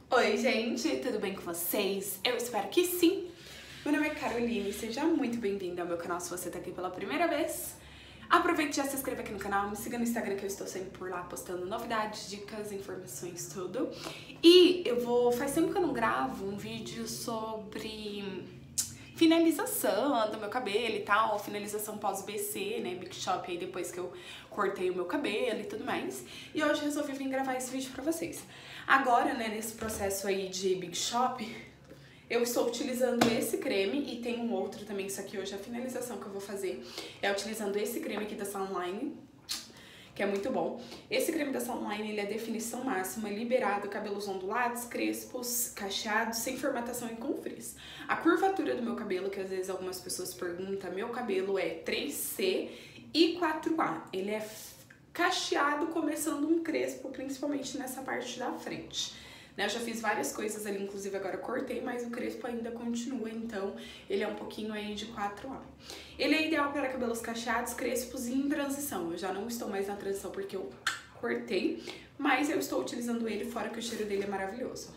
Oi gente, tudo bem com vocês? Eu espero que sim! Meu nome é Caroline, seja muito bem-vinda ao meu canal se você tá aqui pela primeira vez. Aproveite e já se inscreva aqui no canal, me siga no Instagram que eu estou sempre por lá postando novidades, dicas, informações, tudo. E faz tempo que eu não gravo um vídeo sobre finalização do meu cabelo e tal, finalização pós-BC, né, Big Shop, aí depois que eu cortei o meu cabelo e tudo mais. E hoje resolvi vir gravar esse vídeo pra vocês. Agora, né, nesse processo aí de Big Shop, eu estou utilizando esse creme e tem um outro também, isso aqui hoje é a finalização que eu vou fazer. É utilizando esse creme aqui da Sunline, que é muito bom. Esse creme da Sunline, ele é definição máxima, liberado, cabelos ondulados, crespos, cacheados, sem formatação e com frizz. A curvatura do meu cabelo, que às vezes algumas pessoas perguntam, meu cabelo é 3C e 4A. Ele é cacheado, começando um crespo, principalmente nessa parte da frente. Eu já fiz várias coisas ali, inclusive agora eu cortei, mas o crespo ainda continua, então ele é um pouquinho aí de 4A. Ele é ideal para cabelos cacheados, crespos e em transição. Eu já não estou mais na transição porque eu cortei, mas eu estou utilizando ele, fora que o cheiro dele é maravilhoso.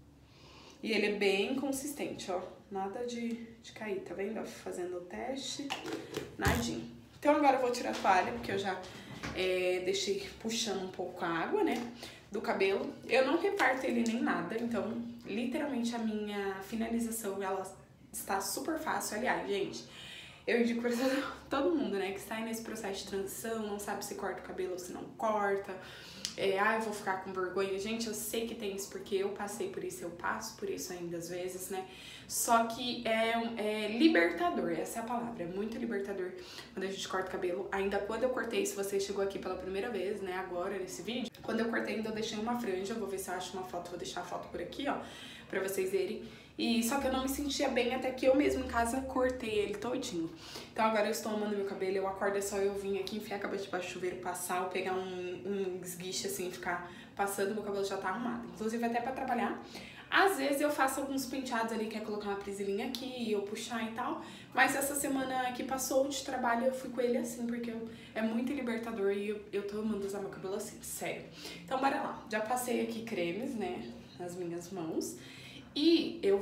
E ele é bem consistente, ó, nada de cair, tá vendo? Fazendo o teste, nadinho. Então agora eu vou tirar a toalha, porque eu já deixei puxando um pouco a água, né, do cabelo. Eu não reparto ele nem nada, então literalmente a minha finalização, ela está super fácil. Aliás, gente, eu indico pra todo mundo, né, que está aí nesse processo de transição, não sabe se corta o cabelo ou se não corta. Eu vou ficar com vergonha. Gente, eu sei que tem isso porque eu passei por isso, eu passo por isso ainda às vezes, né? Só que é libertador, essa é a palavra, é muito libertador quando a gente corta o cabelo. Ainda quando eu cortei, se você chegou aqui pela primeira vez, né, agora nesse vídeo, quando eu cortei ainda eu deixei uma franja, vou ver se eu acho uma foto, vou deixar a foto por aqui, ó, pra vocês verem. E só que eu não me sentia bem até que eu mesmo em casa cortei ele todinho. Então agora eu estou amando meu cabelo, eu acordo, é só eu vir aqui, enfiar a cabeça debaixo do chuveiro, passar, ou pegar um esguiche assim, ficar passando, meu cabelo já tá arrumado. Inclusive até pra trabalhar. Às vezes eu faço alguns penteados ali, quer colocar uma presilhinha aqui, eu puxar e tal. Mas essa semana que passou de trabalho eu fui com ele assim, porque é muito libertador e eu tô amando usar meu cabelo assim, sério. Então bora lá, já passei aqui cremes, né, nas minhas mãos. E eu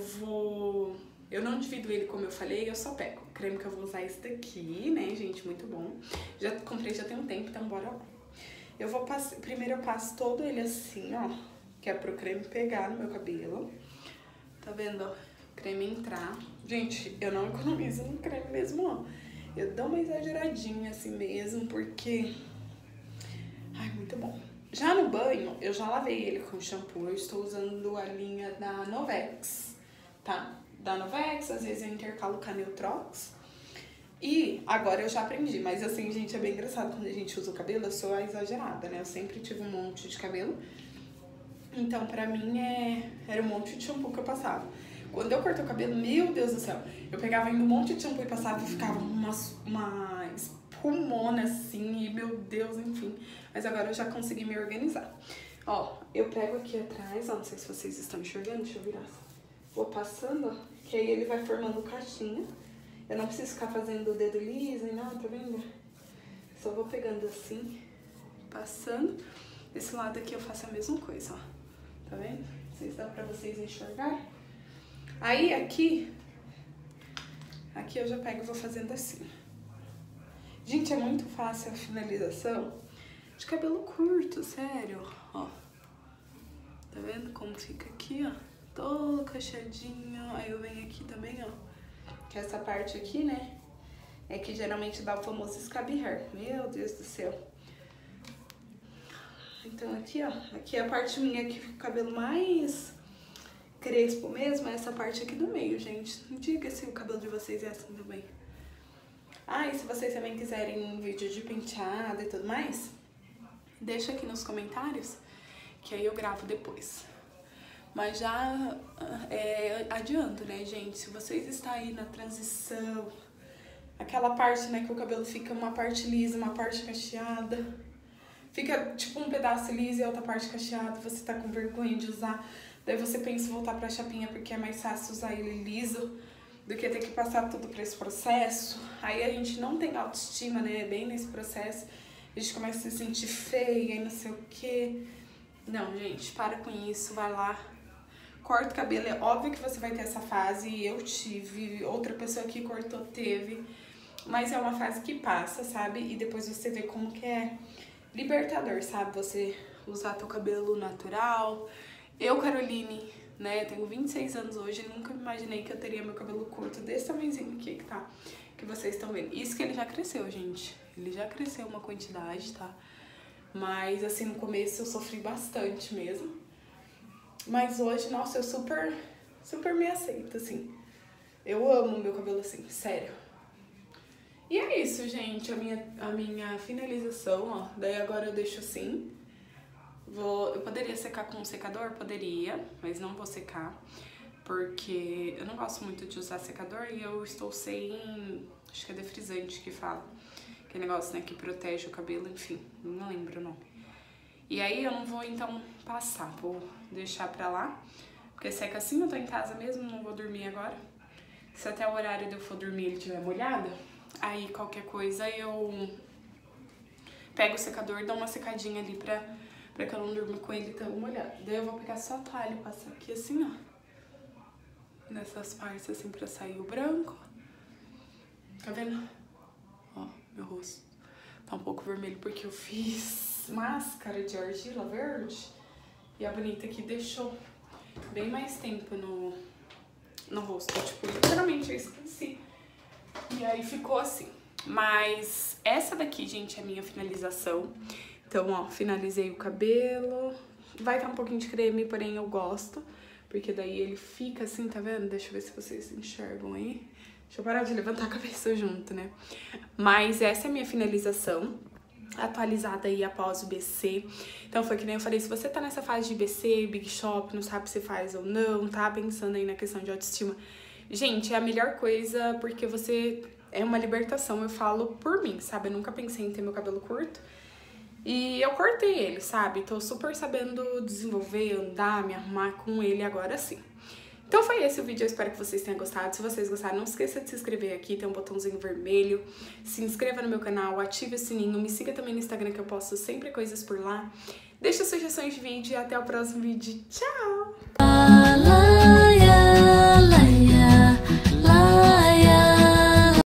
não divido ele como eu falei, eu só pego o creme que eu vou usar esse daqui, né, gente, muito bom. Já comprei já tem um tempo, então bora lá. Primeiro eu passo todo ele assim, ó, que é pro creme pegar no meu cabelo. Tá vendo, ó, creme entrar. Gente, eu não economizo no creme mesmo, ó. Eu dou uma exageradinha assim mesmo, porque... ai, muito bom. Já no banho, eu já lavei ele com shampoo, eu estou usando a linha da Novex, tá? Da Novex, às vezes eu intercalo com a Neutrox. E agora eu já aprendi, mas assim, gente, é bem engraçado quando a gente usa o cabelo, eu sou a exagerada, né? Eu sempre tive um monte de cabelo, então pra mim era um monte de shampoo que eu passava. Quando eu cortei o cabelo, meu Deus do céu, eu pegava ainda um monte de shampoo e passava e ficava uma espumona assim, e meu Deus, enfim. Mas agora eu já consegui me organizar. Ó, eu pego aqui atrás, ó, não sei se vocês estão enxergando, deixa eu virar. Vou passando, ó, que aí ele vai formando caixinha. Eu não preciso ficar fazendo o dedo liso e nada, tá vendo? Só vou pegando assim, passando. Desse lado aqui eu faço a mesma coisa, ó. Tá vendo? Não sei se dá pra vocês enxergar. Aí aqui eu já pego e vou fazendo assim. Gente, é muito fácil a finalização de cabelo curto, sério, ó. Tá vendo como fica aqui, ó? Todo cacheadinho. Aí eu venho aqui também, ó. Que essa parte aqui, né? É que geralmente dá o famoso scab hair. Meu Deus do céu. Então aqui, ó. Aqui é a parte minha que fica o cabelo mais crespo mesmo. É essa parte aqui do meio, gente. Me diga se o cabelo de vocês é assim também. Ah, e se vocês também quiserem um vídeo de penteado e tudo mais, deixa aqui nos comentários, que aí eu gravo depois. Mas já adianto, né, gente? Se vocês estão aí na transição, aquela parte, né, que o cabelo fica uma parte lisa, uma parte cacheada, fica tipo um pedaço liso e outra parte cacheada, você tá com vergonha de usar, daí você pensa em voltar pra chapinha porque é mais fácil usar ele liso do que ter que passar tudo por esse processo. Aí a gente não tem autoestima, né, bem nesse processo, a gente começa a se sentir feia e não sei o quê. Não, gente, para com isso, vai lá, corta o cabelo, é óbvio que você vai ter essa fase, eu tive, outra pessoa que cortou teve, mas é uma fase que passa, sabe? E depois você vê como que é libertador, sabe? Você usar teu cabelo natural. Eu, Caroline, né, tenho 26 anos hoje e nunca imaginei que eu teria meu cabelo curto desse tamanhozinho aqui que tá, que vocês estão vendo. Isso que ele já cresceu, gente. Ele já cresceu uma quantidade, tá? Mas, assim, no começo eu sofri bastante mesmo. Mas hoje, nossa, eu super me aceito, assim. Eu amo meu cabelo assim, sério. E é isso, gente, a minha finalização, ó. Daí agora eu deixo assim. Eu poderia secar com um secador? Poderia, mas não vou secar. Porque eu não gosto muito de usar secador e eu estou sem... Acho que é defrisante que fala. Que negócio, né, que protege o cabelo, enfim. Não lembro o nome. E aí eu não vou, então, passar. Vou deixar pra lá. Porque seca assim, eu tô em casa mesmo, não vou dormir agora. Se até o horário de eu for dormir ele estiver molhado, aí qualquer coisa eu pego o secador e dou uma secadinha ali pra que eu não durma com ele tão molhado. Daí eu vou pegar só a toalha e passar aqui assim, ó. Nessas partes assim pra sair o branco. Tá vendo? Ó, meu rosto tá um pouco vermelho porque eu fiz máscara de argila verde. E a bonita aqui deixou bem mais tempo no rosto. Tipo, literalmente eu esqueci. E aí ficou assim. Mas essa daqui, gente, é a minha finalização. Então, ó, finalizei o cabelo. Vai estar um pouquinho de creme, porém eu gosto. Porque daí ele fica assim, tá vendo? Deixa eu ver se vocês enxergam aí. Deixa eu parar de levantar a cabeça junto, né? Mas essa é a minha finalização. Atualizada aí após o BC. Então foi que nem eu falei, se você tá nessa fase de BC, Big Shop, não sabe se faz ou não, tá pensando aí na questão de autoestima, gente, é a melhor coisa porque você é uma libertação, eu falo por mim, sabe? Eu nunca pensei em ter meu cabelo curto e eu cortei ele, sabe? Tô super sabendo desenvolver, andar, me arrumar com ele agora sim. Então foi esse o vídeo, eu espero que vocês tenham gostado. Se vocês gostaram, não esqueça de se inscrever aqui, tem um botãozinho vermelho. Se inscreva no meu canal, ative o sininho, me siga também no Instagram que eu posto sempre coisas por lá. Deixa sugestões de vídeo e até o próximo vídeo. Tchau!